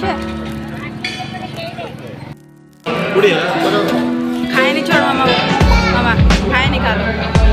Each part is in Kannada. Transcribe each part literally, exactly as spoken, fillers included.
खाए नहीं छोड़ मामा मामा खाए नहीं खा लो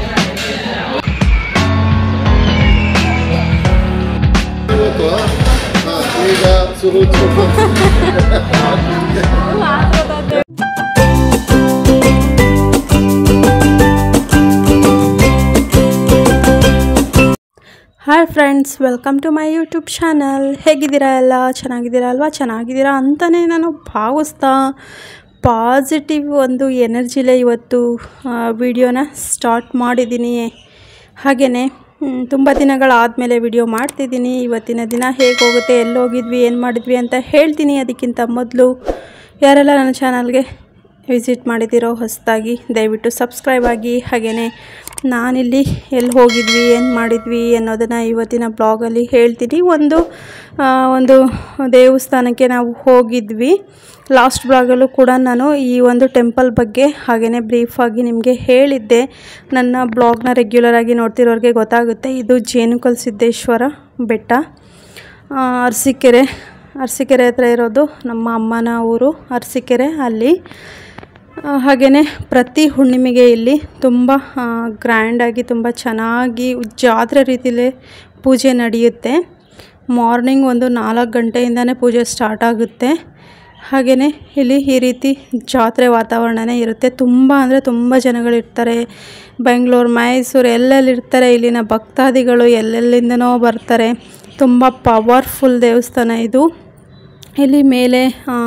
hi friends, welcome to my YouTube channel. ಹೇಗಿದ್ದೀರಾ? ಎಲ್ಲ ಚೆನ್ನಾಗಿದ್ದೀರಾ ಅಲ್ವಾ? ಚೆನ್ನಾಗಿದ್ದೀರಾ ಅಂತಲೇ ನಾನು ಭಾವಿಸ್ತಾ ಪಾಸಿಟಿವ್ ಒಂದು ಎನರ್ಜಿಲೇ ಇವತ್ತು ವಿಡಿಯೋನ ಸ್ಟಾರ್ಟ್ ಮಾಡಿದ್ದೀನಿ. ಹಾಗೆಯೇ ತುಂಬ ದಿನಗಳಾದಮೇಲೆ ವಿಡಿಯೋ ಮಾಡ್ತಿದ್ದೀನಿ. ಇವತ್ತಿನ ದಿನ ಹೇಗೆ ಹೋಗುತ್ತೆ, ಎಲ್ಲಿ ಹೋಗಿದ್ವಿ, ಏನು ಮಾಡಿದ್ವಿ ಅಂತ ಹೇಳ್ತೀನಿ. ಅದಕ್ಕಿಂತ ಮೊದಲು ಯಾರೆಲ್ಲ ನನ್ನ ಚಾನಲ್ಗೆ ವಿಸಿಟ್ ಮಾಡಿದ್ದೀರೋ ಹೊಸದಾಗಿ ದಯವಿಟ್ಟು ಸಬ್ಸ್ಕ್ರೈಬ್ ಆಗಿ. ಹಾಗೆಯೇ ನಾನಿಲ್ಲಿ ಎಲ್ಲಿ ಹೋಗಿದ್ವಿ, ಏನು ಮಾಡಿದ್ವಿ ಅನ್ನೋದನ್ನು ಇವತ್ತಿನ ಬ್ಲಾಗಲ್ಲಿ ಹೇಳ್ತೀನಿ. ಒಂದು ಒಂದು ದೇವಸ್ಥಾನಕ್ಕೆ ನಾವು ಹೋಗಿದ್ವಿ. ಲಾಸ್ಟ್ ಬ್ಲಾಗಲ್ಲೂ ಕೂಡ ನಾನು ಈ ಒಂದು ಟೆಂಪಲ್ ಬಗ್ಗೆ ಹಾಗೆಯೇ ಬ್ರೀಫಾಗಿ ನಿಮಗೆ ಹೇಳಿದ್ದೆ. ನನ್ನ ಬ್ಲಾಗ್ನ ರೆಗ್ಯುಲರಾಗಿ ನೋಡ್ತಿರೋರಿಗೆ ಗೊತ್ತಾಗುತ್ತೆ. ಇದು ಜೇನುಕಲ್ ಸಿದ್ದೇಶ್ವರ ಬೆಟ್ಟ, ಅರಸೀಕೆರೆ ಅರಸೀಕೆರೆ ಹತ್ರ ಇರೋದು ನಮ್ಮ ಅಮ್ಮನ ಊರು ಅರಸೀಕೆರೆ. ಅಲ್ಲಿ ಹಾಗೆಯೇ ಪ್ರತಿ ಹುಣ್ಣಿಮೆಗೆ ಇಲ್ಲಿ ತುಂಬ ಗ್ರ್ಯಾಂಡಾಗಿ ತುಂಬ ಚೆನ್ನಾಗಿ ಜಾತ್ರೆ ರೀತಿಯಲ್ಲೇ ಪೂಜೆ ನಡೆಯುತ್ತೆ. ಮಾರ್ನಿಂಗ್ ಒಂದು ನಾಲ್ಕು ಗಂಟೆಯಿಂದನೇ ಪೂಜೆ ಸ್ಟಾರ್ಟ್ ಆಗುತ್ತೆ. ಹಾಗೆಯೇ ಇಲ್ಲಿ ಈ ರೀತಿ ಜಾತ್ರೆ ವಾತಾವರಣನೇ ಇರುತ್ತೆ. ತುಂಬ ಅಂದರೆ ತುಂಬ ಜನಗಳಿರ್ತಾರೆ. ಬೆಂಗಳೂರು, ಮೈಸೂರು ಎಲ್ಲೆಲ್ಲಿರ್ತಾರೆ ಇಲ್ಲಿನ ಭಕ್ತಾದಿಗಳು, ಎಲ್ಲೆಲ್ಲಿಂದನೋ ಬರ್ತಾರೆ. ತುಂಬ ಪವರ್ಫುಲ್ ದೇವಸ್ಥಾನ ಇದು. ಇಲ್ಲಿ ಮೇಲೆ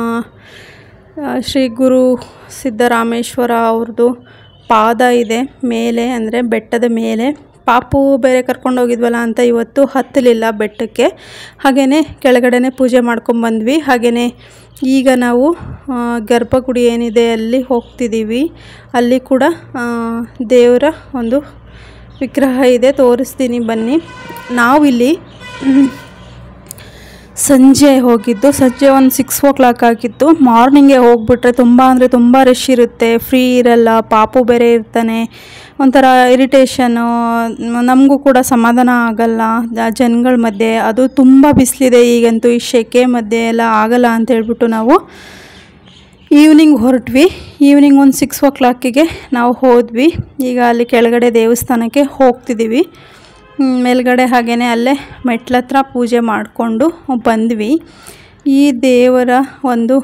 ಶ್ರೀ ಗುರು ಸಿದ್ದರಾಮೇಶ್ವರ ಅವ್ರದ್ದು ಪಾದ ಇದೆ ಮೇಲೆ, ಅಂದರೆ ಬೆಟ್ಟದ ಮೇಲೆ. ಪಾಪು ಬೇರೆ ಕರ್ಕೊಂಡು ಹೋಗಿದ್ವಲ್ಲ ಅಂತ ಇವತ್ತು ಹತ್ತಲಿಲ್ಲ ಬೆಟ್ಟಕ್ಕೆ. ಹಾಗೆಯೇ ಕೆಳಗಡೆ ಪೂಜೆ ಮಾಡ್ಕೊಂಬಂದ್ವಿ. ಹಾಗೆಯೇ ಈಗ ನಾವು ಗರ್ಭಗುಡಿ ಏನಿದೆ ಅಲ್ಲಿ ಹೋಗ್ತಿದ್ದೀವಿ. ಅಲ್ಲಿ ಕೂಡ ದೇವರ ಒಂದು ವಿಗ್ರಹ ಇದೆ, ತೋರಿಸ್ತೀನಿ ಬನ್ನಿ. ನಾವಿಲ್ಲಿ ಸಂಜೆ ಹೋಗಿದ್ದು, ಸಂಜೆ ಒಂದು ಸಿಕ್ಸ್ ಓ ಕ್ಲಾಕ್ ಆಗಿತ್ತು. ಮಾರ್ನಿಂಗೇ ಹೋಗಿಬಿಟ್ರೆ ತುಂಬ ಅಂದರೆ ತುಂಬ ರಶ್ ಇರುತ್ತೆ, ಫ್ರೀ ಇರಲ್ಲ. ಪಾಪು ಬೇರೆ ಇರ್ತಾನೆ, ಒಂಥರ ಇರಿಟೇಷನು, ನಮಗೂ ಕೂಡ ಸಮಾಧಾನ ಆಗಲ್ಲ ಜನಗಳ ಮಧ್ಯೆ. ಅದು ತುಂಬ ಬಿಸಿಲಿದೆ ಈಗಂತೂ, ಈ ಸೆಕೆ ಮಧ್ಯೆ ಎಲ್ಲ ಆಗಲ್ಲ ಅಂತ ಹೇಳ್ಬಿಟ್ಟು ನಾವು ಈವ್ನಿಂಗ್ ಹೊರಟ್ವಿ. ಈವ್ನಿಂಗ್ ಒಂದು ಸಿಕ್ಸ್ ಓ ಕ್ಲಾಕಿಗೆ ನಾವು ಹೋದ್ವಿ. ಈಗ ಅಲ್ಲಿ ಕೆಳಗಡೆ ದೇವಸ್ಥಾನಕ್ಕೆ ಹೋಗ್ತಿದ್ದೀವಿ. ಮೇಲ್ಗಡೆ ಹಾಗೆಯೇ ಅಲ್ಲೇ ಮೆಟ್ಲತ್ರ ಪೂಜೆ ಮಾಡಿಕೊಂಡು ಬಂದ್ವಿ. ಈ ದೇವರ ಒಂದು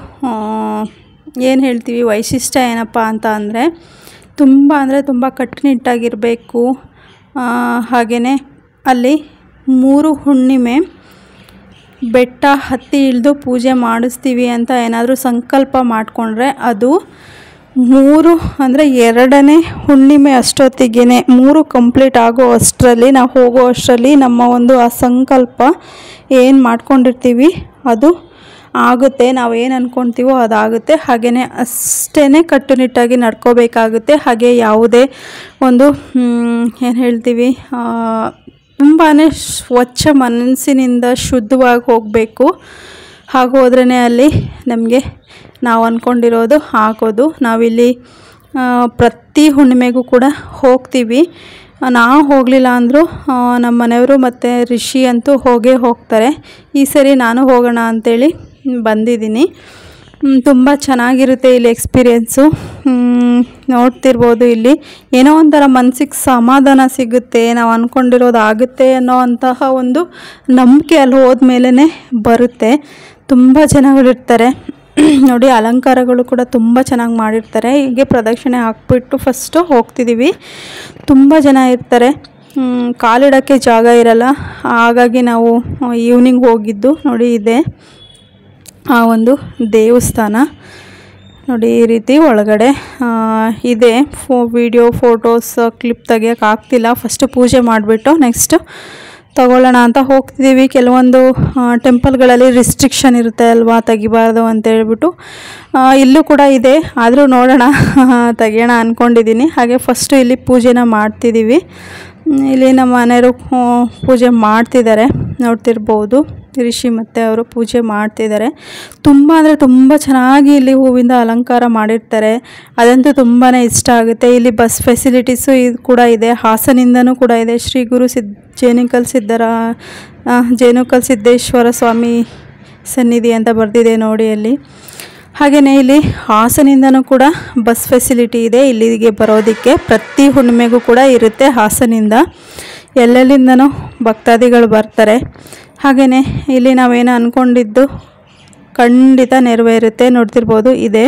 ಏನು ಹೇಳ್ತೀವಿ ವೈಶಿಷ್ಟ್ಯ ಏನಪ್ಪ ಅಂತ ಅಂದರೆ, ತುಂಬ ಅಂದರೆ ತುಂಬ ಕಟ್ಟುನಿಟ್ಟಾಗಿರಬೇಕು. ಹಾಗೆಯೇ ಅಲ್ಲಿ ಮೂರು ಹುಣ್ಣಿಮೆ ಬೆಟ್ಟ ಹತ್ತಿ ಇಳಿದು ಪೂಜೆ ಮಾಡಿಸ್ತೀವಿ ಅಂತ ಏನಾದರೂ ಸಂಕಲ್ಪ ಮಾಡಿಕೊಂಡ್ರೆ ಅದು ಮೂರು ಅಂದರೆ ಎರಡನೇ ಹುಣ್ಣಿಮೆ ಅಷ್ಟೊತ್ತಿಗೆ ಮೂರು ಕಂಪ್ಲೀಟ್ ಆಗೋ ಅಷ್ಟರಲ್ಲಿ, ನಾವು ಹೋಗೋ ಅಷ್ಟರಲ್ಲಿ ನಮ್ಮ ಒಂದು ಆ ಸಂಕಲ್ಪ ಏನು ಮಾಡ್ಕೊಂಡಿರ್ತೀವಿ ಅದು ಆಗುತ್ತೆ. ನಾವು ಏನು ಅಂದ್ಕೊಳ್ತೀವೋ ಅದಾಗುತ್ತೆ. ಹಾಗೆಯೇ ಅಷ್ಟೇ ಕಟ್ಟುನಿಟ್ಟಾಗಿ ನಡ್ಕೋಬೇಕಾಗುತ್ತೆ. ಹಾಗೆ ಯಾವುದೇ ಒಂದು ಏನು ಹೇಳ್ತೀವಿ ತುಂಬಾ ಸ್ವಚ್ಛ ಮನಸ್ಸಿನಿಂದ ಶುದ್ಧವಾಗಿ ಹೋಗಬೇಕು. ಹಾಗೂ ಹೋದ್ರೇ ಅಲ್ಲಿ ನಮಗೆ ನಾವು ಅಂದ್ಕೊಂಡಿರೋದು ಆಗೋದು. ನಾವಿಲ್ಲಿ ಪ್ರತಿ ಹುಣ್ಣಿಮೆಗೂ ಕೂಡ ಹೋಗ್ತೀವಿ. ನಾವು ಹೋಗಲಿಲ್ಲ ಅಂದರೂ ನಮ್ಮ ಮನೆಯವರು ಮತ್ತು ರಿಷಿ ಅಂತೂ ಹೋಗೇ ಹೋಗ್ತಾರೆ. ಈ ಸರಿ ನಾನು ಹೋಗೋಣ ಅಂಥೇಳಿ ಬಂದಿದ್ದೀನಿ. ತುಂಬ ಚೆನ್ನಾಗಿರುತ್ತೆ ಇಲ್ಲಿ ಎಕ್ಸ್ಪೀರಿಯೆನ್ಸು. ನೋಡ್ತಿರ್ಬೋದು, ಇಲ್ಲಿ ಏನೋ ಒಂಥರ ಮನಸ್ಸಿಗೆ ಸಮಾಧಾನ ಸಿಗುತ್ತೆ. ನಾವು ಅಂದ್ಕೊಂಡಿರೋದು ಆಗುತ್ತೆ ಅನ್ನೋ ಅಂತಹ ಒಂದು ನಂಬಿಕೆ ಅಲ್ಲಿ ಹೋದ್ಮೇಲೆ ಬರುತ್ತೆ. ತುಂಬ ಜನಗಳಿರ್ತಾರೆ ನೋಡಿ, ಅಲಂಕಾರಗಳು ಕೂಡ ತುಂಬ ಚೆನ್ನಾಗಿ ಮಾಡಿರ್ತಾರೆ. ಹೀಗೆ ಪ್ರದಕ್ಷಿಣೆ ಹಾಕ್ಬಿಟ್ಟು ಫಸ್ಟು ಹೋಗ್ತಿದ್ದೀವಿ. ತುಂಬ ಜನ ಇರ್ತಾರೆ, ಕಾಲಿಡೋಕ್ಕೆ ಜಾಗ ಇರಲ್ಲ. ಹಾಗಾಗಿ ನಾವು ಈವ್ನಿಂಗ್ ಹೋಗಿದ್ದು. ನೋಡಿ, ಇದೆ ಆ ಒಂದು ದೇವಸ್ಥಾನ. ನೋಡಿ ಈ ರೀತಿ ಒಳಗಡೆ ಇದೆ. ಫೋ ವಿಡಿಯೋ ಫೋಟೋಸ್ ಕ್ಲಿಪ್ ತೆಗಿಯೋಕೆ ಆಗ್ತಿಲ್ಲ. ಫಸ್ಟು ಪೂಜೆ ಮಾಡಿಬಿಟ್ಟು ನೆಕ್ಸ್ಟ್ ತಗೊಳ್ಳೋಣ ಅಂತ ಹೋಗ್ತಿದ್ದೀವಿ. ಕೆಲವೊಂದು ಟೆಂಪಲ್ಗಳಲ್ಲಿ ರಿಸ್ಟ್ರಿಕ್ಷನ್ ಇರುತ್ತೆ ಅಲ್ವಾ, ತೆಗಿಬಾರ್ದು ಅಂತ ಹೇಳ್ಬಿಟ್ಟು. ಇಲ್ಲೂ ಕೂಡ ಇದೆ, ಆದರೂ ನೋಡೋಣ, ತೆಗಿಯೋಣ ಅಂದ್ಕೊಂಡಿದ್ದೀನಿ. ಹಾಗೆ ಫಸ್ಟು ಇಲ್ಲಿ ಪೂಜೆನ ಮಾಡ್ತಿದ್ದೀವಿ. ಇಲ್ಲಿ ನಮ್ಮ ಮನೆಯವರು ಪೂಜೆ ಮಾಡ್ತಿದ್ದಾರೆ, ನೋಡ್ತಿರ್ಬೋದು. ರಿಷಿ ಮತ್ತು ಅವರು ಪೂಜೆ ಮಾಡ್ತಿದ್ದಾರೆ. ತುಂಬ ಅಂದರೆ ತುಂಬ ಚೆನ್ನಾಗಿ ಇಲ್ಲಿ ಹೂವಿಂದ ಅಲಂಕಾರ ಮಾಡಿರ್ತಾರೆ. ಅದಂತೂ ತುಂಬಾ ಇಷ್ಟ ಆಗುತ್ತೆ. ಇಲ್ಲಿ ಬಸ್ ಫೆಸಿಲಿಟೀಸು ಇದು ಕೂಡ ಇದೆ, ಹಾಸನಿಂದನೂ ಕೂಡ ಇದೆ. ಶ್ರೀ ಗುರು ಸಿದ್ ಜೇನುಕಲ್ ಸಿದ್ದರ ಜೇನುಕಲ್ ಸಿದ್ದೇಶ್ವರ ಸ್ವಾಮಿ ಸನ್ನಿಧಿ ಅಂತ ಬರೆದಿದೆ ನೋಡಿ ಅಲ್ಲಿ. ಹಾಗೆಯೇ ಇಲ್ಲಿ ಹಾಸನಿಂದನೂ ಕೂಡ ಬಸ್ ಫೆಸಿಲಿಟಿ ಇದೆ ಇಲ್ಲಿಗೆ ಬರೋದಕ್ಕೆ. ಪ್ರತಿ ಹುಣ್ಣಿಮೆಗೂ ಕೂಡ ಇರುತ್ತೆ ಹಾಸನಿಂದ. ಎಲ್ಲೆಲ್ಲಿಂದನೂ ಭಕ್ತಾದಿಗಳು ಬರ್ತಾರೆ. ಹಾಗೆಯೇ ಇಲ್ಲಿ ನಾವೇನು ಅಂದ್ಕೊಂಡಿದ್ದು ಖಂಡಿತ ನೆರವೇರುತ್ತೆ. ನೋಡ್ತಿರ್ಬೋದು ಇದೆ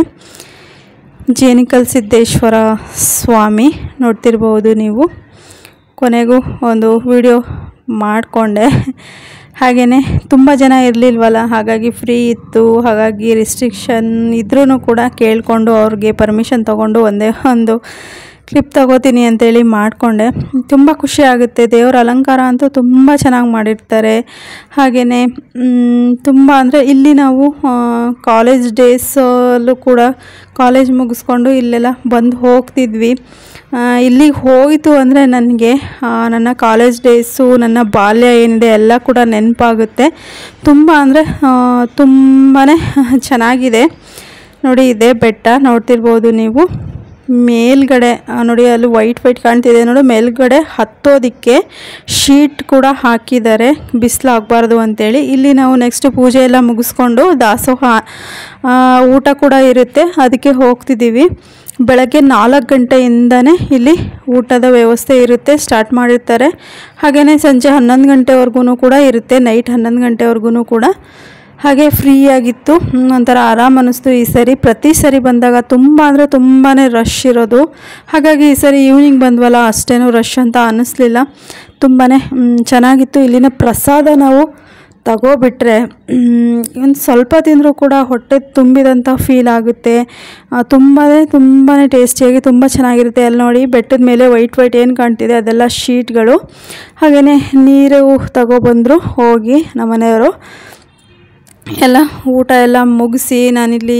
ಜೇನಿಕಲ್ ಸಿದ್ದೇಶ್ವರ ಸ್ವಾಮಿ, ನೋಡ್ತಿರ್ಬೋದು ನೀವು. ಕೊನೆಗೂ ಒಂದು ವಿಡಿಯೋ ಮಾಡಿಕೊಂಡೆ. ಹಾಗೆಯೇ ತುಂಬ ಜನ ಇರಲಿಲ್ವಲ್ಲ, ಹಾಗಾಗಿ ಫ್ರೀ ಇತ್ತು. ಹಾಗಾಗಿ ರಿಸ್ಟ್ರಿಕ್ಷನ್ ಇದ್ರೂ ಕೂಡ ಕೇಳಿಕೊಂಡು ಅವ್ರಿಗೆ ಪರ್ಮಿಷನ್ ತೊಗೊಂಡು ಒಂದೇ ಒಂದು ಕ್ಲಿಪ್ ತಗೋತೀನಿ ಅಂತೇಳಿ ಮಾಡಿಕೊಂಡೆ. ತುಂಬ ಖುಷಿ ಆಗುತ್ತೆ. ದೇವರ ಅಲಂಕಾರ ಅಂತೂ ತುಂಬ ಚೆನ್ನಾಗಿ ಮಾಡಿರ್ತಾರೆ. ಹಾಗೆಯೇ ತುಂಬ ಅಂದರೆ ಇಲ್ಲಿ ನಾವು ಕಾಲೇಜ್ ಡೇಸಲ್ಲೂ ಕೂಡ ಕಾಲೇಜ್ ಮುಗಿಸ್ಕೊಂಡು ಇಲ್ಲೆಲ್ಲ ಬಂದು ಹೋಗ್ತಿದ್ವಿ. ಇಲ್ಲಿಗೆ ಹೋಯಿತು ಅಂದರೆ ನನಗೆ ನನ್ನ ಕಾಲೇಜ್ ಡೇಸು, ನನ್ನ ಬಾಲ್ಯ ಏನಿದೆ ಎಲ್ಲ ಕೂಡ ನೆನಪಾಗುತ್ತೆ. ತುಂಬ ಅಂದರೆ ತುಂಬಾ ಚೆನ್ನಾಗಿದೆ. ನೋಡಿ ಇದೇ ಬೆಟ್ಟ, ನೋಡ್ತಿರ್ಬೋದು ನೀವು. ಮೇಲ್ಗಡೆ ನೋಡಿ ಅಲ್ಲಿ ವೈಟ್ ವೈಟ್ ಕಾಣ್ತಿದೆ ನೋಡಿ. ಮೇಲ್ಗಡೆ ಹತ್ತೋದಕ್ಕೆ ಶೀಟ್ ಕೂಡ ಹಾಕಿದ್ದಾರೆ, ಬಿಸಿಲು ಆಗಬಾರ್ದು ಅಂಥೇಳಿ. ಇಲ್ಲಿ ನಾವು ನೆಕ್ಸ್ಟ್ ಪೂಜೆ ಎಲ್ಲ ಮುಗಿಸ್ಕೊಂಡು ದಾಸೋಹ ಊಟ ಕೂಡ ಇರುತ್ತೆ, ಅದಕ್ಕೆ ಹೋಗ್ತಿದ್ದೀವಿ. ಬೆಳಗ್ಗೆ ನಾಲ್ಕು ಗಂಟೆಯಿಂದನೇ ಇಲ್ಲಿ ಊಟದ ವ್ಯವಸ್ಥೆ ಇರುತ್ತೆ, ಸ್ಟಾರ್ಟ್ ಮಾಡಿರ್ತಾರೆ. ಹಾಗೆಯೇ ಸಂಜೆ ಹನ್ನೊಂದು ಗಂಟೆವರೆಗೂ ಕೂಡ ಇರುತ್ತೆ, ನೈಟ್ ಹನ್ನೊಂದು ಗಂಟೆವರೆಗೂ ಕೂಡ. ಹಾಗೆ ಫ್ರೀಯಾಗಿತ್ತು, ಒಂಥರ ಆರಾಮ್ ಅನ್ನಿಸ್ತು. ಈ ಸರಿ ಪ್ರತಿ ಸರಿ ಬಂದಾಗ ತುಂಬ ಅಂದರೆ ತುಂಬಾ ರಶ್ ಇರೋದು. ಹಾಗಾಗಿ ಈ ಸರಿ ಈವ್ನಿಂಗ್ ಬಂದ್ವಲ್ಲ, ಅಷ್ಟೇನೂ ರಶ್ ಅಂತ ಅನ್ನಿಸ್ಲಿಲ್ಲ. ತುಂಬಾ ಚೆನ್ನಾಗಿತ್ತು. ಇಲ್ಲಿನ ಪ್ರಸಾದ ನಾವು ತಗೋಬಿಟ್ರೆ ಒಂದು ಸ್ವಲ್ಪ ತಿಂದರೂ ಕೂಡ ಹೊಟ್ಟೆ ತುಂಬಿದಂಥ ಫೀಲ್ ಆಗುತ್ತೆ. ತುಂಬಾ ತುಂಬಾ ಟೇಸ್ಟಿಯಾಗಿ ತುಂಬ ಚೆನ್ನಾಗಿರುತ್ತೆ. ಅಲ್ಲಿ ನೋಡಿ ಬೆಟ್ಟದ ಮೇಲೆ ವೈಟ್ ವೈಟ್ ಏನು ಕಾಣ್ತಿದೆ ಅದೆಲ್ಲ ಶೀಟ್ಗಳು. ಹಾಗೆಯೇ ನೀರು ತಗೊಬಂದರು ಹೋಗಿ ನಮ್ಮ ಮನೆಯವರು. ಎಲ್ಲ ಊಟ ಎಲ್ಲ ಮುಗಿಸಿ ನಾನಿಲ್ಲಿ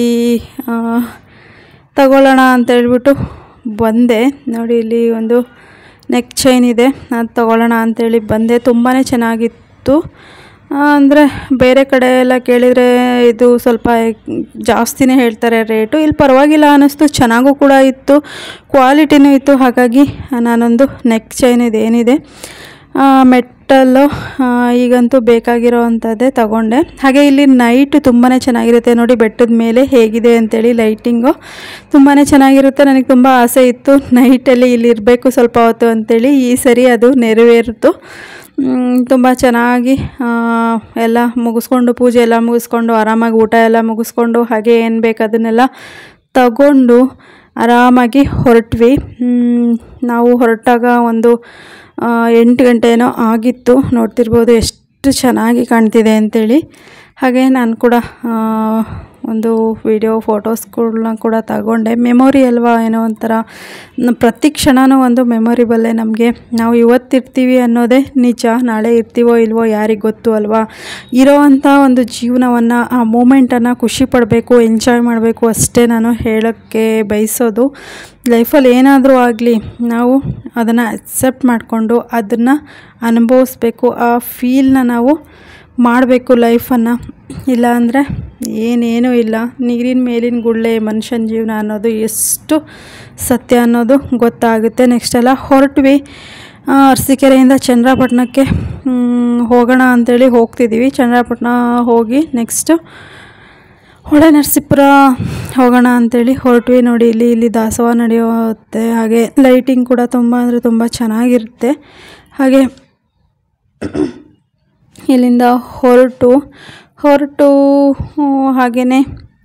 ತಗೊಳ್ಳೋಣ ಅಂತ ಹೇಳ್ಬಿಟ್ಟು ಬಂದೆ. ನೋಡಿ ಇಲ್ಲಿ ಒಂದು ನೆಕ್ ಚೈನ್ ಇದೆ, ಅದು ತಗೊಳ್ಳೋಣ ಅಂಥೇಳಿ ಬಂದೆ. ತುಂಬಾ ಚೆನ್ನಾಗಿತ್ತು. ಅಂದರೆ ಬೇರೆ ಕಡೆ ಎಲ್ಲ ಕೇಳಿದರೆ ಇದು ಸ್ವಲ್ಪ ಜಾಸ್ತಿನೇ ಹೇಳ್ತಾರೆ ರೇಟು. ಇಲ್ಲಿ ಪರವಾಗಿಲ್ಲ ಅನ್ನಿಸ್ತು, ಚೆನ್ನಾಗೂ ಕೂಡ ಇತ್ತು, ಕ್ವಾಲಿಟಿನೂ ಇತ್ತು. ಹಾಗಾಗಿ ನಾನೊಂದು ನೆಕ್ ಚೈನ್ ಇದೇನಿದೆ ಮೆಟ್ಟಲ್ಲು ಈಗಂತೂ ಬೇಕಾಗಿರೋ ಅಂಥದ್ದೇ ತಗೊಂಡೆ. ಹಾಗೆ ಇಲ್ಲಿ ನೈಟ್ ತುಂಬಾ ಚೆನ್ನಾಗಿರುತ್ತೆ ನೋಡಿ, ಬೆಟ್ಟದ ಮೇಲೆ ಹೇಗಿದೆ ಅಂಥೇಳಿ ಲೈಟಿಂಗು ತುಂಬಾ ಚೆನ್ನಾಗಿರುತ್ತೆ. ನನಗೆ ತುಂಬ ಆಸೆ ಇತ್ತು ನೈಟಲ್ಲಿ ಇಲ್ಲಿ ಇರಬೇಕು ಸ್ವಲ್ಪ ಹೊತ್ತು ಅಂಥೇಳಿ. ಈ ಸರಿ ಅದು ನೆರವೇರಿತು. ತುಂಬ ಚೆನ್ನಾಗಿ ಎಲ್ಲ ಮುಗಿಸ್ಕೊಂಡು ಪೂಜೆ ಎಲ್ಲ ಮುಗಿಸ್ಕೊಂಡು ಆರಾಮಾಗಿ ಊಟ ಎಲ್ಲ ಮುಗಿಸ್ಕೊಂಡು ಹಾಗೆ ಏನು ಬೇಕು ಅದನ್ನೆಲ್ಲ ತಗೊಂಡು ಆರಾಮಾಗಿ ಹೊರಟ್ವಿ. ನಾವು ಹೊರಟಾಗ ಒಂದು ಎಂಟು ಗಂಟೆ ಏನೋ ಆಗಿತ್ತು. ನೋಡ್ತಿರ್ಬೋದು ಎಷ್ಟು ಚೆನ್ನಾಗಿ ಕಾಣ್ತಿದೆ ಅಂಥೇಳಿ. ಹಾಗೆ ನಾನು ಕೂಡ ಒಂದು ವಿಡಿಯೋ ಫೋಟೋಸ್ಗಳನ್ನ ಕೂಡ ತಗೊಂಡೆ. ಮೆಮೊರಿ ಅಲ್ವಾ, ಏನೋ ಒಂಥರ ಪ್ರತಿ ಕ್ಷಣವೂ ಒಂದು ಮೆಮೊರಿಬಲ್ಲೇ ನಮಗೆ. ನಾವು ಇವತ್ತಿರ್ತೀವಿ ಅನ್ನೋದೇ ನಿಜ, ನಾಳೆ ಇರ್ತೀವೋ ಇಲ್ವೋ ಯಾರಿಗೆ ಗೊತ್ತು ಅಲ್ವಾ. ಇರೋವಂಥ ಒಂದು ಜೀವನವನ್ನು, ಆ ಮೂಮೆಂಟನ್ನು ಖುಷಿ ಪಡಬೇಕು, ಎಂಜಾಯ್ ಮಾಡಬೇಕು ಅಷ್ಟೇ ನಾನು ಹೇಳೋಕ್ಕೆ ಬಯಸೋದು. ಲೈಫಲ್ಲಿ ಏನಾದರೂ ಆಗಲಿ ನಾವು ಅದನ್ನು ಅಕ್ಸೆಪ್ಟ್ ಮಾಡಿಕೊಂಡು ಅದನ್ನು ಅನುಭವಿಸ್ಬೇಕು. ಆ ಫೀಲ್ನ ನಾವು ಮಾಡಬೇಕು ಲೈಫನ್ನು. ಇಲ್ಲಾಂದರೆ ಏನೇನೂ ಇಲ್ಲ. ನೀರಿನ ಮೇಲಿನ ಗುಳ್ಳೆ ಮನುಷ್ಯನ ಜೀವನ ಅನ್ನೋದು ಎಷ್ಟು ಸತ್ಯ ಅನ್ನೋದು ಗೊತ್ತಾಗುತ್ತೆ. ನೆಕ್ಸ್ಟೆಲ್ಲ ಹೊರಟ್ವಿ. ಅರಸೀಕೆರೆಯಿಂದ ಚನ್ನರಾಯಪಟ್ಟಣಕ್ಕೆ ಹೋಗೋಣ ಅಂಥೇಳಿ ಹೋಗ್ತಿದ್ದೀವಿ. ಚನ್ನರಾಯಪಟ್ಟಣ ಹೋಗಿ ನೆಕ್ಸ್ಟು ಹೊಳೆ ನರಸೀಪುರ ಹೋಗೋಣ ಅಂಥೇಳಿ ಹೊರಟ್ವಿ. ನೋಡಿ ಇಲ್ಲಿ ಇಲ್ಲಿ ದಾಸೋಹ ನಡೆಯುತ್ತೆ. ಹಾಗೆ ಲೈಟಿಂಗ್ ಕೂಡ ತುಂಬ ಅಂದರೆ ತುಂಬ ಚೆನ್ನಾಗಿರುತ್ತೆ. ಹಾಗೆ ಇಲ್ಲಿಂದ ಹೊರಟು ಹೊರಟು ಹಾಗೆಯೇ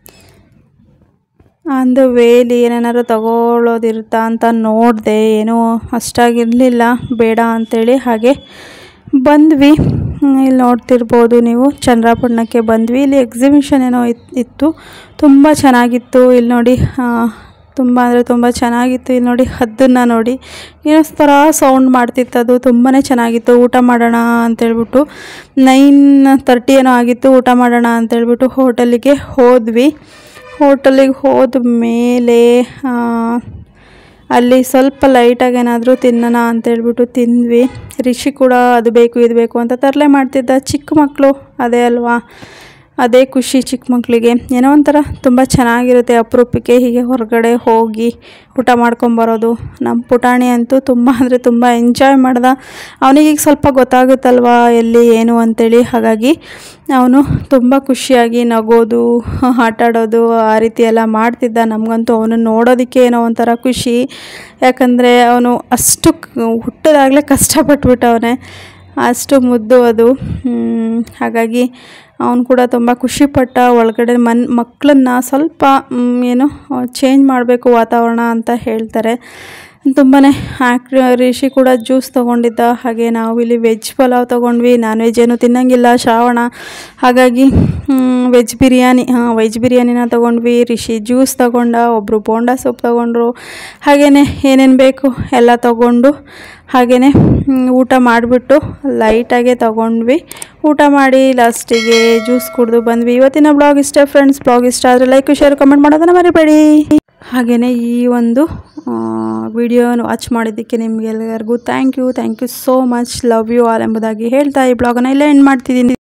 ಆನ್ ದ ವೇಲಿ ಏನೇನಾದ್ರು ತಗೊಳ್ಳೋದಿರುತ್ತಾ ಅಂತ ನೋಡಿದೆ. ಏನೂ ಅಷ್ಟಾಗಿರಲಿಲ್ಲ, ಬೇಡ ಅಂಥೇಳಿ ಹಾಗೆ ಬಂದ್ವಿ. ಇಲ್ಲಿ ನೋಡ್ತಿರ್ಬೋದು ನೀವು, ಚನ್ನರಾಯಪಟ್ಟಣಕ್ಕೆ ಬಂದ್ವಿ. ಇಲ್ಲಿ ಎಕ್ಸಿಬಿಷನ್ ಏನೋ ಇತ್ತು, ತುಂಬ ಚೆನ್ನಾಗಿತ್ತು. ಇಲ್ಲಿ ನೋಡಿ ತುಂಬ ಅಂದರೆ ತುಂಬ ಚೆನ್ನಾಗಿತ್ತು. ಇಲ್ಲಿ ನೋಡಿ ಹದ್ದನ್ನು ನೋಡಿ ಏನೋ ಥರ ಸೌಂಡ್ ಮಾಡ್ತಿತ್ತು, ಅದು ತುಂಬಾ ಚೆನ್ನಾಗಿತ್ತು. ಊಟ ಮಾಡೋಣ ಅಂತೇಳ್ಬಿಟ್ಟು ನೈನ್ ತರ್ಟಿ ಏನೋ ಆಗಿತ್ತು. ಊಟ ಮಾಡೋಣ ಅಂತೇಳ್ಬಿಟ್ಟು ಹೋಟೆಲಿಗೆ ಹೋದ್ವಿ. ಹೋಟೆಲಿಗೆ ಹೋದ ಮೇಲೆ ಅಲ್ಲಿ ಸ್ವಲ್ಪ ಲೈಟಾಗಿ ಏನಾದರೂ ತಿನ್ನೋಣ ಅಂತೇಳ್ಬಿಟ್ಟು ತಿಂದ್ವಿ. ರಿಷಿ ಕೂಡ ಅದು ಬೇಕು ಇದು ಬೇಕು ಅಂತ ತರಲೆ ಮಾಡ್ತಿದ್ದ. ಚಿಕ್ಕ ಮಕ್ಕಳು ಅದೇ ಅಲ್ವಾ, ಅದೇ ಖುಷಿ ಚಿಕ್ಕ ಮಕ್ಕಳಿಗೆ. ಏನೋ ಒಂಥರ ತುಂಬ ಚೆನ್ನಾಗಿರುತ್ತೆ ಅಪರೂಪಕ್ಕೆ ಹೀಗೆ ಹೊರಗಡೆ ಹೋಗಿ ಊಟ ಮಾಡ್ಕೊಂಬರೋದು. ನಮ್ಮ ಪುಟಾಣಿ ಅಂತೂ ತುಂಬ ಅಂದರೆ ತುಂಬ ಎಂಜಾಯ್ ಮಾಡ್ದ. ಅವನಿಗೀಗ ಸ್ವಲ್ಪ ಗೊತ್ತಾಗುತ್ತಲ್ವ ಎಲ್ಲಿ ಏನು ಅಂಥೇಳಿ, ಹಾಗಾಗಿ ಅವನು ತುಂಬ ಖುಷಿಯಾಗಿ ನಗೋದು ಆಟಾಡೋದು ಆ ರೀತಿ ಎಲ್ಲ ಮಾಡ್ತಿದ್ದ. ನಮಗಂತೂ ಅವನನ್ನು ನೋಡೋದಕ್ಕೆ ಏನೋ ಒಂಥರ ಖುಷಿ. ಯಾಕಂದರೆ ಅವನು ಅಷ್ಟು ಹುಟ್ಟೋದಾಗಲೇ ಕಷ್ಟಪಟ್ಬಿಟ್ಟವನೇ, ಅಷ್ಟು ಮುದ್ದು ಅದು. ಹಾಗಾಗಿ ಅವನು ಕೂಡ ತುಂಬ ಖುಷಿಪಟ್ಟ. ಒಳಗಡೆ ಮನ್ ಮಕ್ಕಳನ್ನ ಸ್ವಲ್ಪ ಏನು ಚೇಂಜ್ ಮಾಡಬೇಕು ವಾತಾವರಣ ಅಂತ ಹೇಳ್ತಾರೆ. ತುಂಬಾ ಆ್ಯಕ್ಟ್ ರಿಷಿ ಕೂಡ ಜ್ಯೂಸ್ ತೊಗೊಂಡಿದ್ದ. ಹಾಗೆ ನಾವು ಇಲ್ಲಿ ವೆಜ್ ಪಲಾವ್ ತೊಗೊಂಡ್ವಿ. ನಾನ್ ವೆಜ್ ಏನು ತಿನ್ನೋಂಗಿಲ್ಲ ಶ್ರಾವಣ, ಹಾಗಾಗಿ ವೆಜ್ ಬಿರಿಯಾನಿ ಹಾಂ ವೆಜ್ ಬಿರಿಯಾನಿನ ತೊಗೊಂಡ್ವಿ. ರಿಷಿ ಜ್ಯೂಸ್ ತೊಗೊಂಡ, ಒಬ್ಬರು ಬೋಂಡಾ ಸೊಪ್ಪು ತೊಗೊಂಡ್ರು. ಹಾಗೆಯೇ ಏನೇನು ಬೇಕು ಎಲ್ಲ ತೊಗೊಂಡು ಹಾಗೆಯೇ ಊಟ ಮಾಡಿಬಿಟ್ಟು ಲೈಟಾಗೆ ತೊಗೊಂಡ್ವಿ. ಊಟ ಮಾಡಿ ಲಾಸ್ಟಿಗೆ ಜ್ಯೂಸ್ ಕುಡಿದು ಬಂದ್ವಿ. ಇವತ್ತಿನ ಬ್ಲಾಗ್ ಇಷ್ಟ ಫ್ರೆಂಡ್ಸ್. ಬ್ಲಾಗ್ ಇಷ್ಟ ಆದರೆ ಲೈಕ್ ಶೇರ್ ಕಮೆಂಟ್ ಮಾಡೋದನ್ನು ಮರಿಬೇಡಿ. ಹಾಗೆಯೇ ಈ ಒಂದು ವಿಡಿಯೋನ ವಾಚ್ ಮಾಡಿದ್ದಕ್ಕೆ ನಿಮಗೆಲ್ಲರಿಗೂ thank you thank you so much, love you all ಎಂಬುದಾಗಿ ಹೇಳ್ತಾ ಈ ಬ್ಲಾಗನ್ನು ಇಲ್ಲೇ ಎಂಡ್ ಮಾಡ್ತಿದ್ದೀನಿ.